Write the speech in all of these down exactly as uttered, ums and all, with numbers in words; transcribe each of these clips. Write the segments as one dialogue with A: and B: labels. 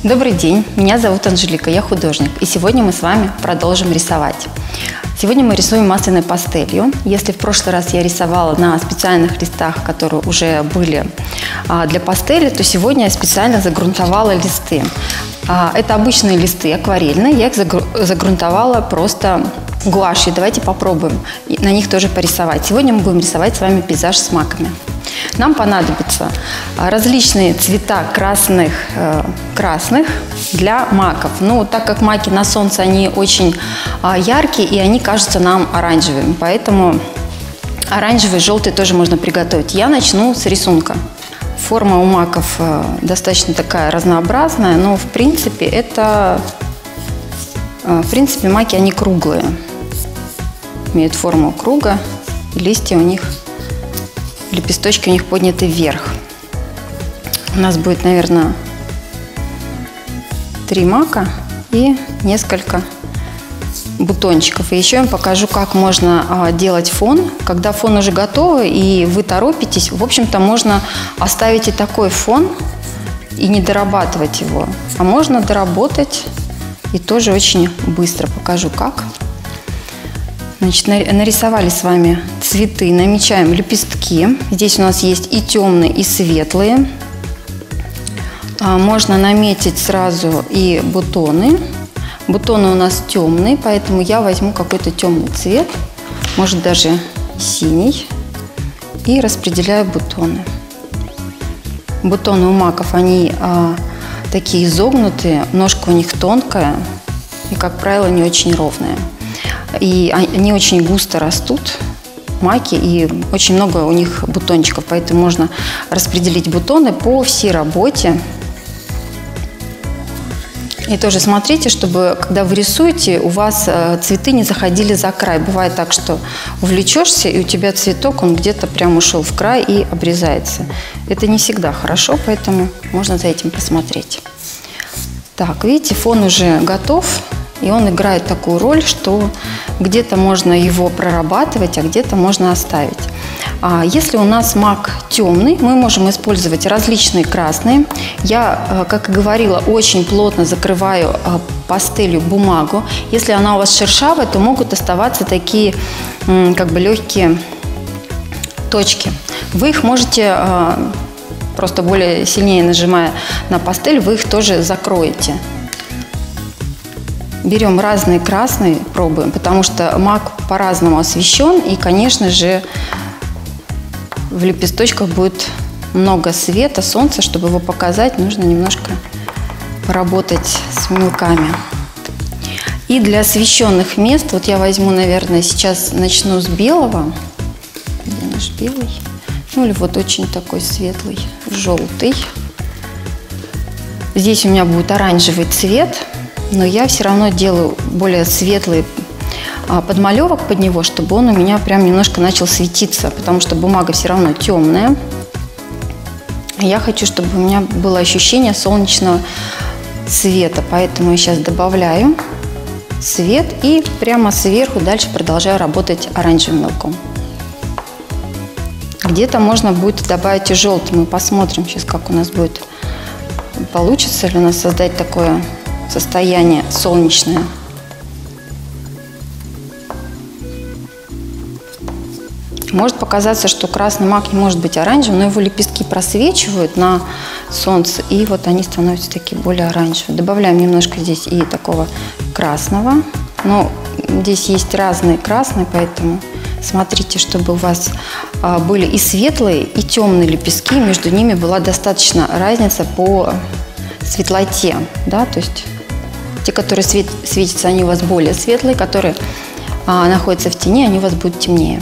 A: Добрый день, меня зовут Анжелика, я художник, и сегодня мы с вами продолжим рисовать. Сегодня мы рисуем масляной пастелью. Если в прошлый раз я рисовала на специальных листах, которые уже были для пастели, то сегодня я специально загрунтовала листы. Это обычные листы акварельные, я их загрунтовала просто гуашью. Давайте попробуем на них тоже порисовать. Сегодня мы будем рисовать с вами пейзаж с маками. Нам понадобятся различные цвета красных, э, красных для маков. Ну, так как маки на солнце, они очень э, яркие, и они кажутся нам оранжевыми. Поэтому оранжевый, желтый тоже можно приготовить. Я начну с рисунка. Форма у маков э, достаточно такая разнообразная, но в принципе это... Э, в принципе, маки, они круглые. Имеют форму круга, и листья у них... Лепесточки у них подняты вверх. У нас будет, наверное, три мака и несколько бутончиков. И еще я вам покажу, как можно а, делать фон. Когда фон уже готовый и вы торопитесь, в общем-то, можно оставить и такой фон и не дорабатывать его. А можно доработать и тоже очень быстро. Покажу, как. Значит, нарисовали с вами цветы, намечаем лепестки. Здесь у нас есть и темные, и светлые. Можно наметить сразу и бутоны. Бутоны у нас темные, поэтому я возьму какой-то темный цвет, может даже синий, и распределяю бутоны. Бутоны у маков, они а, такие изогнутые, ножка у них тонкая и, как правило, не очень ровная. И они очень густо растут, маки, и очень много у них бутончиков, поэтому можно распределить бутоны по всей работе. И тоже смотрите, чтобы, когда вы рисуете, у вас цветы не заходили за край. Бывает так, что увлечешься, и у тебя цветок, он где-то прям ушел в край и обрезается. Это не всегда хорошо, поэтому можно за этим посмотреть. Так, видите, фон уже готов. И он играет такую роль, что где-то можно его прорабатывать, а где-то можно оставить. А если у нас мак темный, мы можем использовать различные красные. Я, как и говорила, очень плотно закрываю пастелью бумагу. Если она у вас шершавая, то могут оставаться такие как бы легкие точки. Вы их можете, просто более сильнее нажимая на пастель, вы их тоже закроете. Берем разные красные, пробуем, потому что мак по-разному освещен, и, конечно же, в лепесточках будет много света, солнца. Чтобы его показать, нужно немножко поработать с мелками. И для освещенных мест, вот я возьму, наверное, сейчас начну с белого. Где наш белый? Ну или вот очень такой светлый, желтый. Здесь у меня будет оранжевый цвет. Но я все равно делаю более светлый а, подмалевок под него, чтобы он у меня прям немножко начал светиться, потому что бумага все равно темная. Я хочу, чтобы у меня было ощущение солнечного света, поэтому я сейчас добавляю свет и прямо сверху дальше продолжаю работать оранжевым мелком. Где-то можно будет добавить и желтый. Мы посмотрим сейчас, как у нас будет, получится ли у нас создать такое состояние солнечное. Может показаться, что красный мак не может быть оранжевым, но его лепестки просвечивают на солнце, и вот они становятся такие более оранжевые. Добавляем немножко здесь и такого красного. Но здесь есть разные красные, поэтому смотрите, чтобы у вас были и светлые, и темные лепестки, между ними была достаточно разница по светлоте, да, то есть те, которые свет, светятся, они у вас более светлые, которые а, находятся в тени, они у вас будут темнее.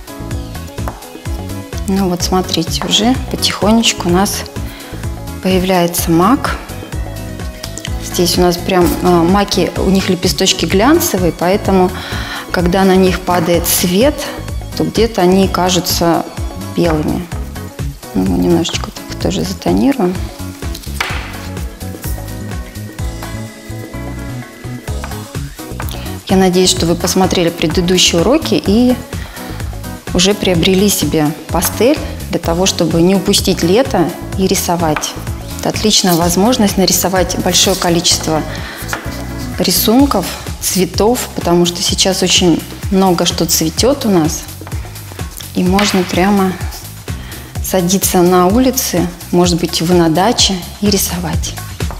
A: Ну вот смотрите, уже потихонечку у нас появляется мак. Здесь у нас прям а, маки, у них лепесточки глянцевые, поэтому когда на них падает свет, то где-то они кажутся белыми. Ну, мы немножечко так тоже затонируем. Я надеюсь, что вы посмотрели предыдущие уроки и уже приобрели себе пастель для того, чтобы не упустить лето и рисовать. Это отличная возможность нарисовать большое количество рисунков, цветов, потому что сейчас очень много что цветет у нас. И можно прямо садиться на улице, может быть, вы на даче, и рисовать.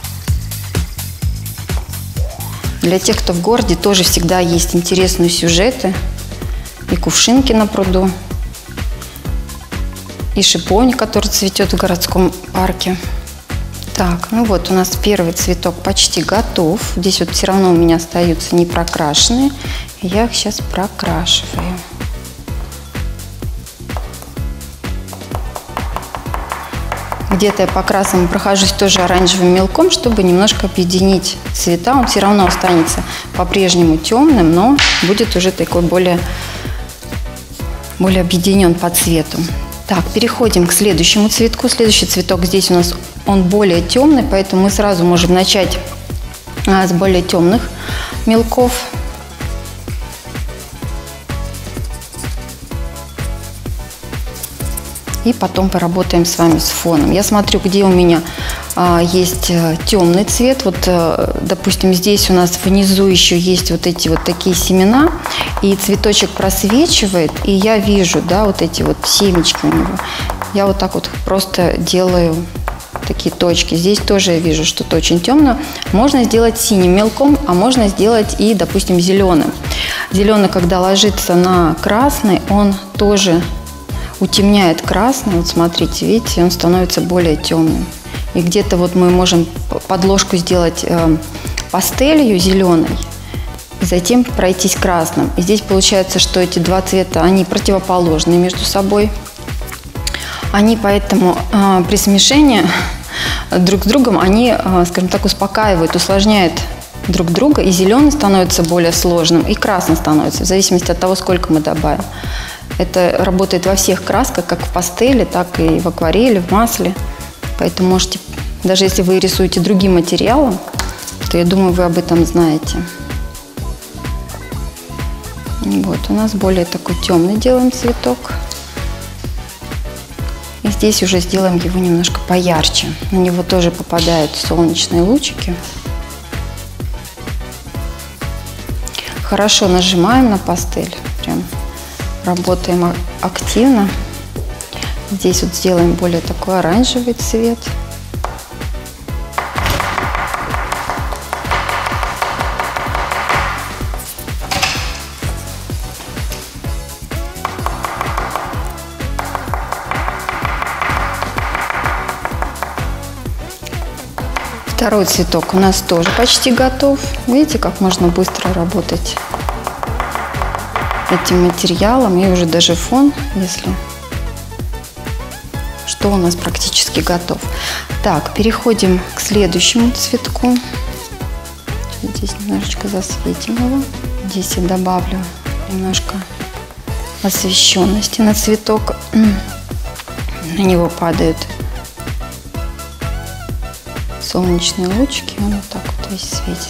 A: Для тех, кто в городе, тоже всегда есть интересные сюжеты. И кувшинки на пруду, и шиповник, который цветет в городском парке. Так, ну вот у нас первый цветок почти готов. Здесь вот все равно у меня остаются не прокрашенные. Я их сейчас прокрашиваю. Где-то я по красам прохожусь тоже оранжевым мелком, чтобы немножко объединить цвета. Он все равно останется по-прежнему темным, но будет уже такой более, более объединен по цвету. Так, переходим к следующему цветку. Следующий цветок здесь у нас он более темный, поэтому мы сразу можем начать а, с более темных мелков. И потом поработаем с вами с фоном. Я смотрю, где у меня а, есть а, темный цвет. Вот, а, допустим, здесь у нас внизу еще есть вот эти вот такие семена. И цветочек просвечивает. И я вижу, да, вот эти вот семечки у него. Я вот так вот просто делаю такие точки. Здесь тоже я вижу что-то очень темное. Можно сделать синим мелком, а можно сделать и, допустим, зеленым. Зеленый, когда ложится на красный, он тоже утемняет красный. Вот смотрите, видите, он становится более темным. И где-то вот мы можем подложку сделать э, пастелью зеленой, и затем пройтись красным. И здесь получается, что эти два цвета, они противоположны между собой. Они поэтому э, при смешении друг с другом, они, э, скажем так, успокаивают, усложняют друг друга. И зеленый становится более сложным, и красный становится, в зависимости от того, сколько мы добавим. Это работает во всех красках, как в пастели, так и в акварели, в масле. Поэтому можете, даже если вы рисуете другим материалом, то я думаю, вы об этом знаете. Вот, у нас более такой темный делаем цветок. И здесь уже сделаем его немножко поярче. На него тоже попадают солнечные лучики. Хорошо нажимаем на пастель. Прям работаем активно. Здесь вот сделаем более такой оранжевый цвет. Второй цветок у нас тоже почти готов. Видите, как можно быстро работать этим материалом. И уже даже фон, если что, у нас практически готов. Так, переходим к следующему цветку. Здесь немножечко засветим его. Здесь я добавлю немножко освещенности на цветок. На него падают солнечные лучики, он вот так вот весь светится.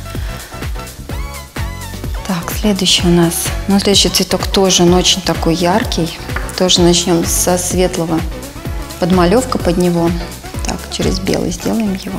A: Так, следующий у нас, ну, следующий цветок тоже, он очень такой яркий. Тоже начнем со светлого. Подмалевка под него. Так, через белый сделаем его.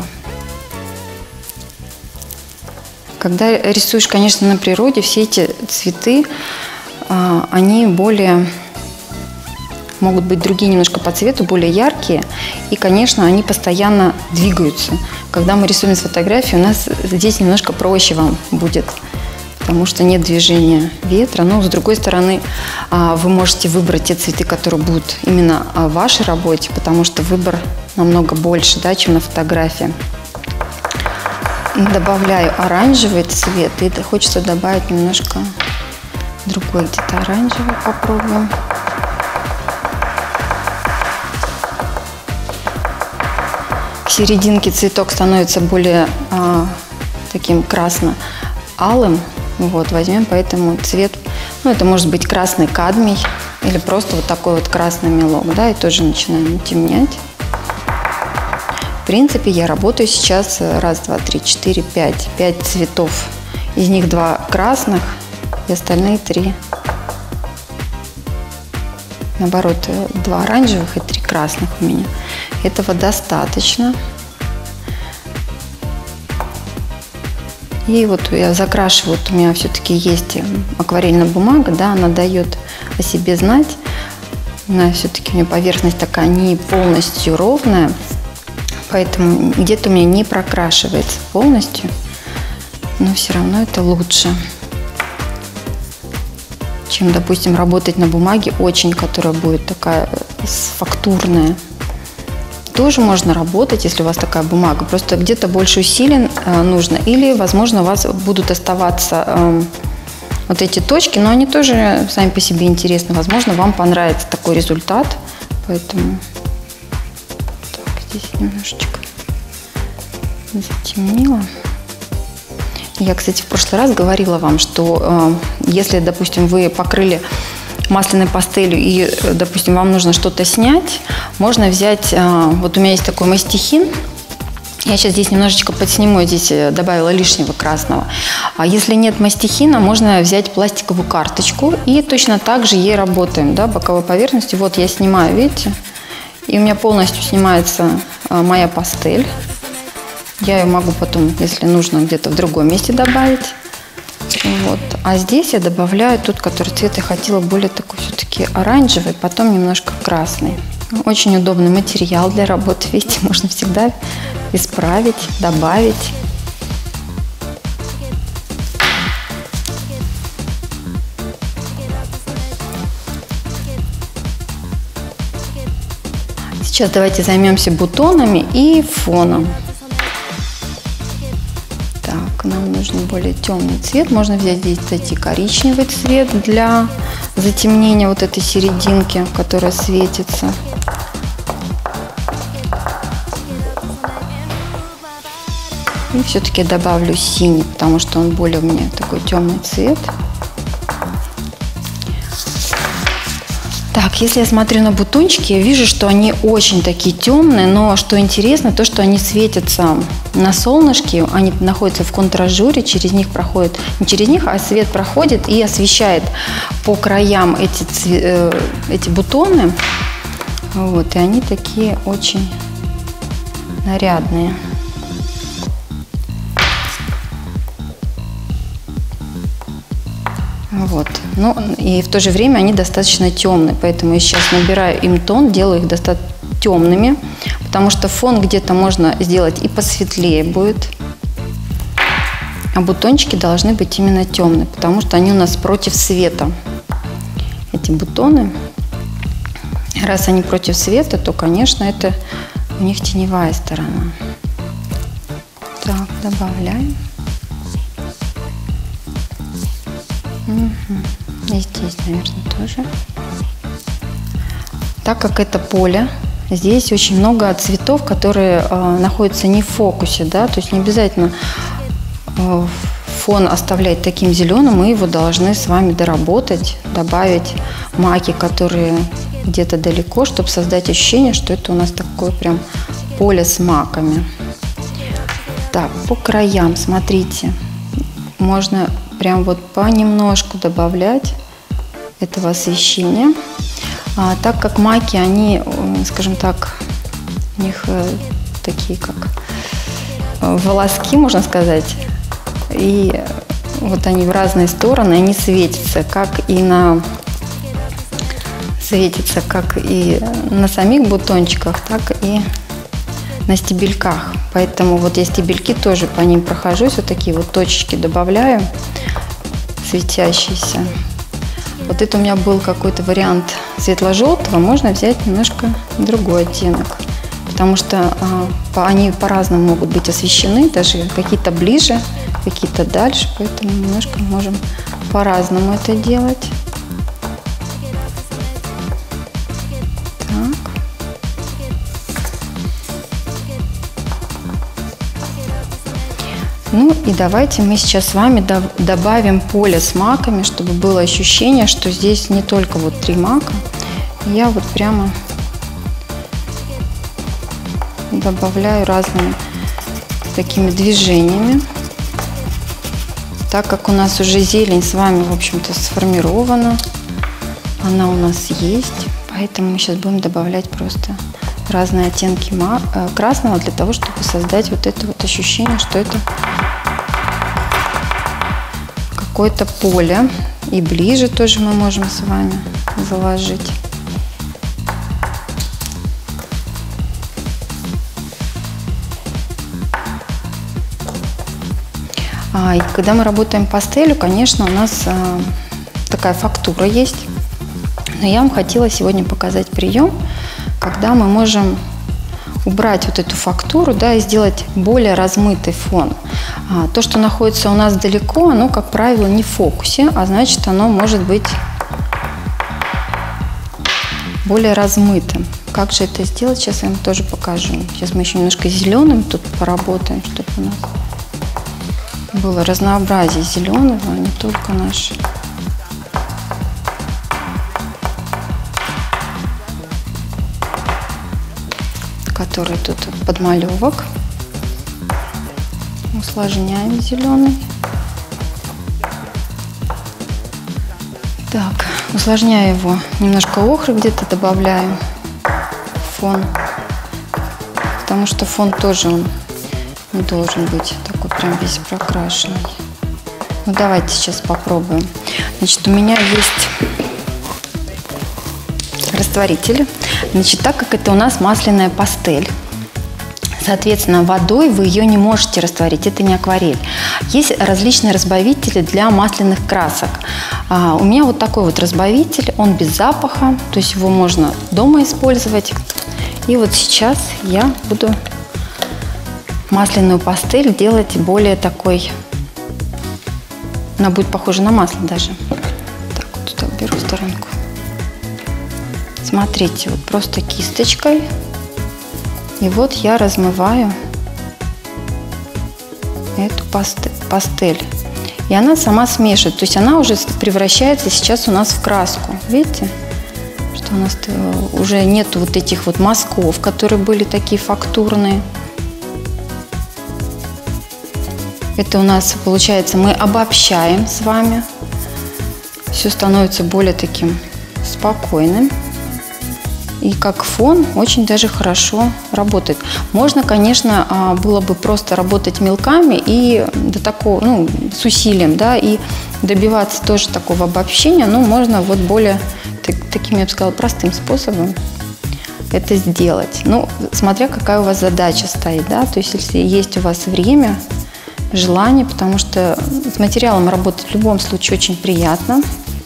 A: Когда рисуешь, конечно, на природе, все эти цветы, а, они более... могут быть другие немножко по цвету, более яркие. И, конечно, они постоянно двигаются. Когда мы рисуем с фотографии, у нас здесь немножко проще вам будет, потому что нет движения ветра. Но, с другой стороны, вы можете выбрать те цветы, которые будут именно в вашей работе, потому что выбор намного больше, да, чем на фотографии. Добавляю оранжевый цвет, и хочется добавить немножко другой, где-то оранжевый попробуем. К серединке цветок становится более а, таким красно-алым. Вот, возьмем поэтому цвет, ну, это может быть красный кадмий или просто вот такой вот красный мелок, да, и тоже начинаем темнять. В принципе, я работаю сейчас раз, два, три, четыре, пять, пять цветов. Из них два красных и остальные три. Наоборот, два оранжевых и три красных у меня. Этого достаточно. И вот я закрашиваю, вот у меня все-таки есть акварельная бумага, да, она дает о себе знать. Она все-таки у меня поверхность такая не полностью ровная, поэтому где-то у меня не прокрашивается полностью, но все равно это лучше, чем, допустим, работать на бумаге очень, которая будет такая фактурная. Тоже можно работать, если у вас такая бумага, просто где-то больше усилий э, нужно, или, возможно, у вас будут оставаться э, вот эти точки, но они тоже сами по себе интересны. Возможно, вам понравится такой результат, поэтому так, здесь немножечко затемнила. Я, кстати, в прошлый раз говорила вам, что э, если, допустим, вы покрыли масляной пастелью и, допустим, вам нужно что-то снять, можно взять, э, вот у меня есть такой мастихин, я сейчас здесь немножечко подсниму, здесь добавила лишнего красного. А если нет мастихина, можно взять пластиковую карточку и точно так же ей работаем, да, боковой поверхностью. Вот я снимаю, видите, и у меня полностью снимается э, моя пастель. Я ее могу потом, если нужно, где-то в другом месте добавить. Вот. А здесь я добавляю тот, который цвет я хотела более такой все-таки оранжевый, потом немножко красный. Очень удобный материал для работы. Видите, можно всегда исправить, добавить. Сейчас давайте займемся бутонами и фоном. Нам нужен более темный цвет. Можно взять здесь, кстати, коричневый цвет для затемнения вот этой серединки, которая светится. И все-таки добавлю синий, потому что он более у меня такой темный цвет. Так, если я смотрю на бутончики, я вижу, что они очень такие темные, но что интересно, то, что они светятся на солнышке, они находятся в контражуре, через них проходит, не через них, а свет проходит и освещает по краям эти, цве, эти бутоны. Вот, и они такие очень нарядные. Вот. Ну, и в то же время они достаточно темные, поэтому я сейчас набираю им тон, делаю их достаточно темными, потому что фон где-то можно сделать и посветлее будет, а бутончики должны быть именно темные, потому что они у нас против света, эти бутоны. Раз они против света, то, конечно, это у них теневая сторона. Так, добавляем. Угу. И здесь, наверное, тоже. Так как это поле, здесь очень много цветов, которые э, находятся не в фокусе, да, то есть не обязательно э, фон оставлять таким зеленым, мы его должны с вами доработать, добавить маки, которые где-то далеко, чтобы создать ощущение, что это у нас такое прям поле с маками. Так, по краям, смотрите, можно прям вот понемножку добавлять этого освещения. А, так как маки, они, скажем так, у них э, такие как э, волоски, можно сказать, и вот они в разные стороны, они светятся, как и на светятся как и на самих бутончиках, так и на стебельках. Поэтому вот я стебельки тоже по ним прохожусь, вот такие вот точечки добавляю, светящиеся. Вот это у меня был какой-то вариант светло-желтого, можно взять немножко другой оттенок, потому что а, по, они по-разному могут быть освещены, даже какие-то ближе, какие-то дальше, поэтому немножко можем по-разному это делать. Ну и давайте мы сейчас с вами до добавим поле с маками, чтобы было ощущение, что здесь не только вот три мака. Я вот прямо добавляю разными такими движениями. Так как у нас уже зелень с вами, в общем-то, сформирована, она у нас есть, поэтому мы сейчас будем добавлять просто разные оттенки красного для того, чтобы создать вот это вот ощущение, что это какое-то поле. И ближе тоже мы можем с вами заложить. А, и когда мы работаем пастелью, конечно, у нас а, такая фактура есть. Но я вам хотела сегодня показать прием, когда мы можем убрать вот эту фактуру, да, и сделать более размытый фон. А, то, что находится у нас далеко, оно, как правило, не в фокусе, а значит, оно может быть более размытым. Как же это сделать, сейчас я вам тоже покажу. Сейчас мы еще немножко зеленым тут поработаем, чтобы у нас было разнообразие зеленого, а не только наш. Который тут подмалевок. Усложняем зеленый. Так, усложняю его. Немножко охры где-то добавляю в фон. Потому что фон тоже он не должен быть такой прям весь прокрашенный. Ну, давайте сейчас попробуем. Значит, у меня есть растворители. Значит, так как это у нас масляная пастель, соответственно, водой вы ее не можете растворить, это не акварель. Есть различные разбавители для масляных красок. А, у меня вот такой вот разбавитель, он без запаха, то есть его можно дома использовать. И вот сейчас я буду масляную пастель делать более такой, она будет похожа на масло даже. Так, вот сюда уберу в сторонку. Смотрите, вот просто кисточкой. И вот я размываю эту пастель. И она сама смешивает. То есть она уже превращается сейчас у нас в краску. Видите? Что у нас уже нету вот этих вот мазков, которые были такие фактурные. Это у нас получается, мы обобщаем с вами. Все становится более таким спокойным. И как фон очень даже хорошо работает. Можно, конечно, было бы просто работать мелками и до такого, ну, с усилием, да, и добиваться тоже такого обобщения, но можно вот более так, таким, я бы сказала, простым способом это сделать. Ну, смотря какая у вас задача стоит, да, то есть если есть у вас время, желание, потому что с материалом работать в любом случае очень приятно.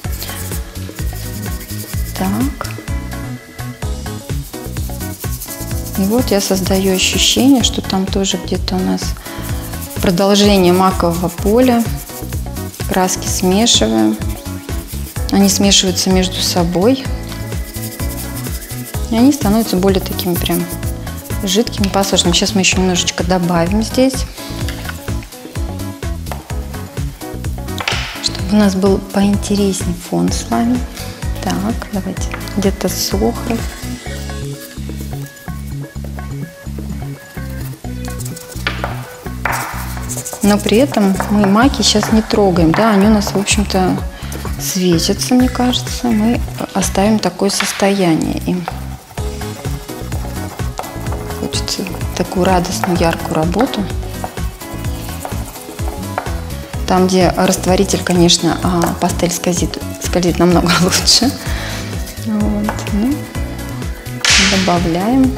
A: Так. И вот я создаю ощущение, что там тоже где-то у нас продолжение макового поля. Краски смешиваем. Они смешиваются между собой. И они становятся более такими прям жидкими, пасочными. Сейчас мы еще немножечко добавим здесь. Чтобы у нас был поинтереснее фон с вами. Так, давайте где-то с охрой. Но при этом мы маки сейчас не трогаем, да, они у нас, в общем-то, светятся, мне кажется. Мы оставим такое состояние им. Хочется такую радостную, яркую работу. Там, где растворитель, конечно, а пастель скользит, скользит намного лучше. Вот, ну, добавляем.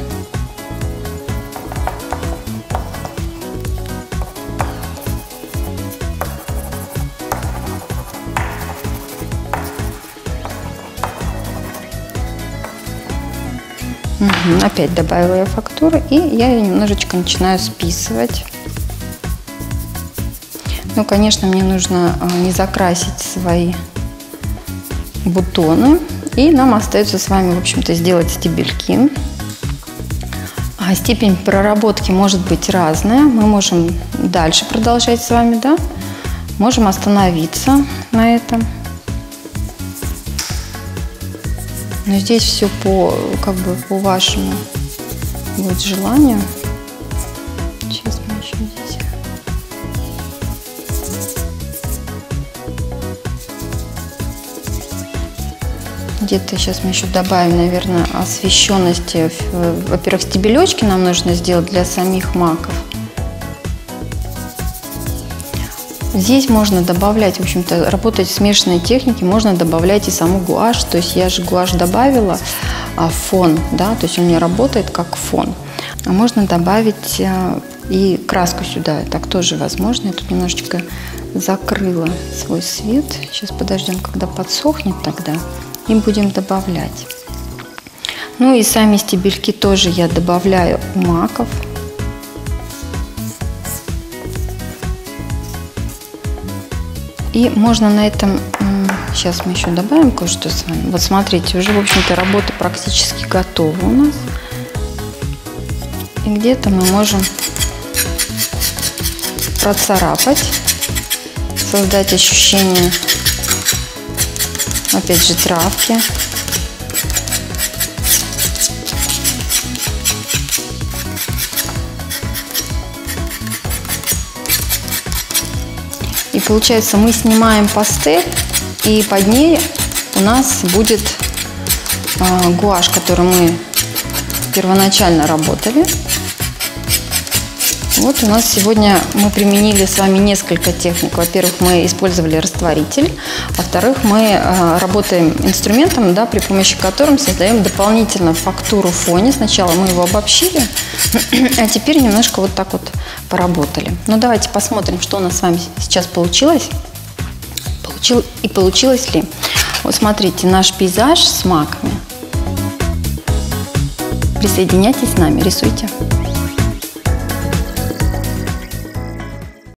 A: Угу, опять добавила я фактуру, и я ее немножечко начинаю списывать. Ну, конечно, мне нужно не закрасить свои бутоны. И нам остается с вами, в общем-то, сделать стебельки. А степень проработки может быть разная. Мы можем дальше продолжать с вами, да? Можем остановиться на этом. Но здесь все по, как бы, по вашему вот желанию. Сейчас мы еще здесь. Где-то сейчас мы еще добавим, наверное, освещенности. Во-первых, стебелечки нам нужно сделать для самих маков. Здесь можно добавлять, в общем-то, работать в смешанной технике, можно добавлять и саму гуашь. То есть я же гуашь добавила а, фон, да, то есть он у меня работает как фон. А можно добавить а, и краску сюда, так тоже возможно. Я тут немножечко закрыла свой свет. Сейчас подождем, когда подсохнет тогда, и будем добавлять. Ну и сами стебельки тоже я добавляю у маков. И можно на этом, сейчас мы еще добавим кое-что с вами. Вот смотрите, уже, в общем-то, работа практически готова у нас. И где-то мы можем процарапать, создать ощущение, опять же, травки. И получается, мы снимаем пастель, и под ней у нас будет э, гуашь, которую мы первоначально работали. Вот у нас сегодня мы применили с вами несколько техник. Во-первых, мы использовали растворитель. Во-вторых, мы э, работаем инструментом, да, при помощи которого создаем дополнительную фактуру в фоне. Сначала мы его обобщили, а теперь немножко вот так вот поработали. Ну, давайте посмотрим, что у нас с вами сейчас получилось. Получил, и получилось ли. Вот смотрите, наш пейзаж с маками. Присоединяйтесь с нами, рисуйте.